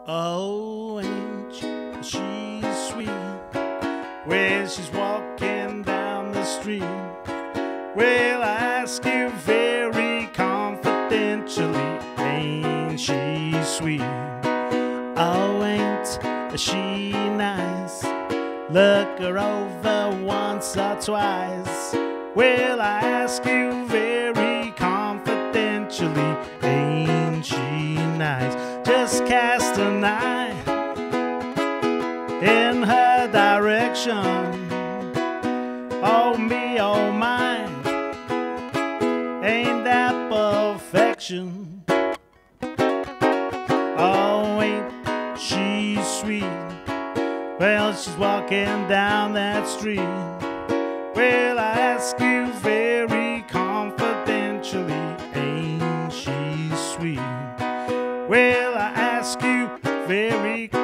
Oh, ain't she sweet when she's walking down the street? Well, I ask you very confidentially, ain't she sweet? Oh, ain't she nice? Look her over once or twice. Well, I ask you very confidentially, ain't she nice? Just cast an eye in her direction. Oh me, oh my, ain't that perfection? Oh, ain't she sweet? Well, she's walking down that street. Well, I ask you very confidentially, ain't she sweet? Well, I ask you very